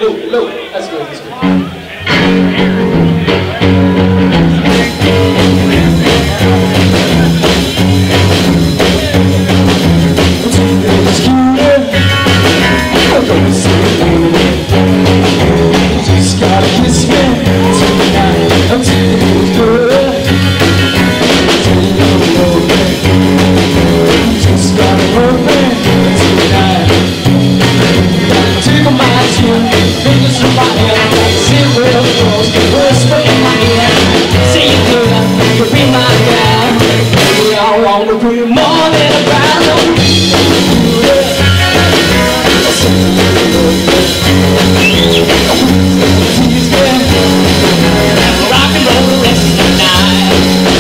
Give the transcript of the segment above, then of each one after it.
Low. That's good. Just gotta kiss me tonight. I'm taking it good. Just gotta hurt me tonight. Gotta tickle my chin, fingers in my hair, sit real close, whisper in my ear. Say you good, you'll be my guy. Baby, I wanna be more than a battle. Rock and roll the rest of the night.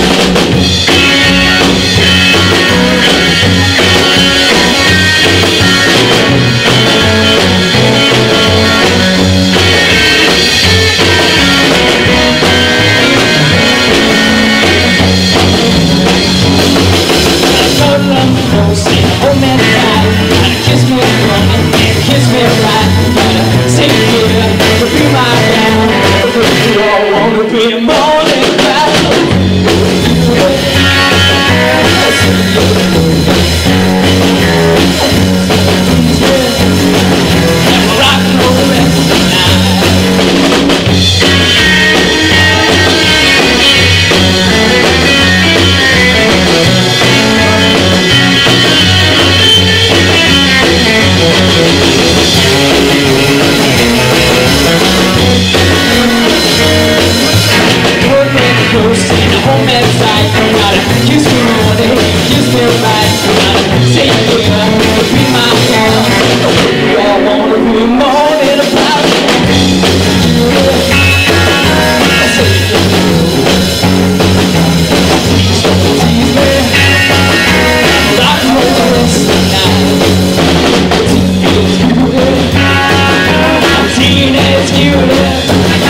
Hold me tight, gotta kiss me wrong and kiss me right. Gotta say good, to be my gal. Baby, I wanna be more than a battle. Rock and roll the rest of the night. Hold me tight, gotta kiss me more, kiss me right. Gotta say good, be my girl. I wanna be more than a battle. Tease me, rock and roll the rest of the night. Teenage cutie, I'm teenage cutie.